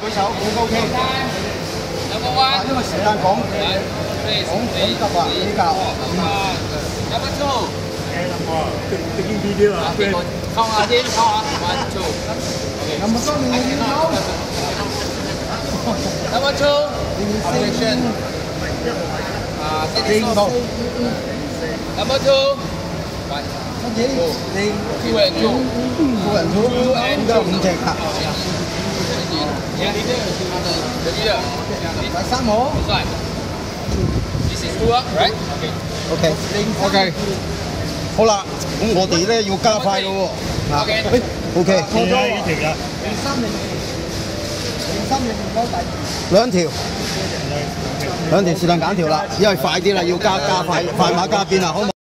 舉手好高添。 Number one. 因為時間講急啊，比較。 Number two. Taking video ah. Count again, count. 1, 2. Okay. Number two 你點講 Number two. Objection. Take it off. Number two. 1. 乜嘢？你 Two and two. 個人組應該5隻㗎。第三號。 This is two, right? Okay. OK。好啦，咁我哋咧要加快咯喎。 OK。 OK。 錯咗呢條㗎。 兩條是但揀條啦，因為快啲啦，要加快馬加鞭啦，好冇？